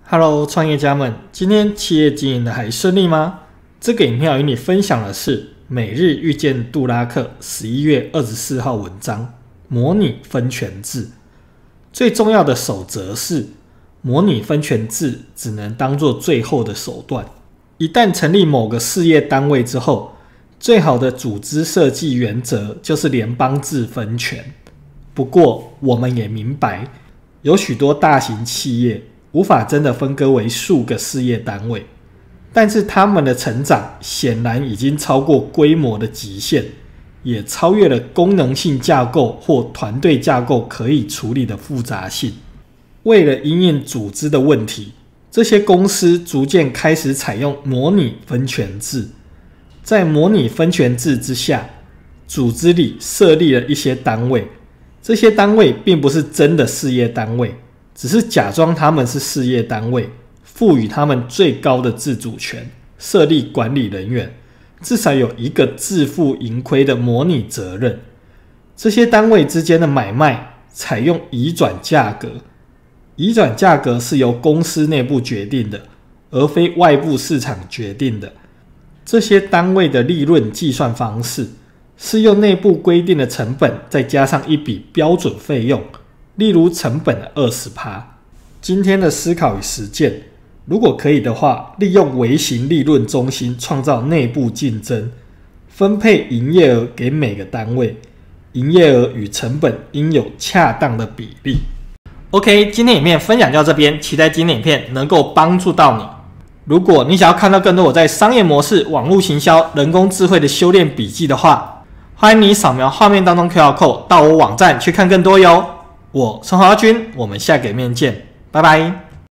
Hello， 创业家们，今天企业经营的还顺利吗？这个影片要与你分享的是每日遇见杜拉克11月24号文章，模拟分权制。最重要的守则是，模拟分权制只能当作最后的手段。一旦成立某个事业单位之后，最好的组织设计原则就是联邦制分权。不过，我们也明白，有许多大型企业无法真的分割为数个事业单位，但是他们的成长显然已经超过规模的极限，也超越了功能性架构或团队架构可以处理的复杂性。为了因应组织的问题，这些公司逐渐开始采用模拟分权制。在模拟分权制之下，组织里设立了一些单位，这些单位并不是真的事业单位，只是假装他们是事业单位，赋予他们最高的自主权，设立管理人员，至少有一个自负盈亏的模拟责任。这些单位之间的买卖采用移转价格，移转价格是由公司内部决定的，而非外部市场决定的。这些单位的利润计算方式是用内部规定的成本再加上一笔标准费用，例如成本的 20%。 今天的思考与实践，如果可以的话，利用微型利润中心创造内部竞争，分配营业额给每个单位，营业额与成本应有恰当的比例。 OK， 今天影片分享到这边，期待今天影片能够帮助到你。如果你想要看到更多我在商业模式、网络行销、人工智慧的修炼笔记的话，欢迎你扫描画面当中 QR Code 到我网站去看更多哟。我是黄耀军，我们下个影片见，拜拜。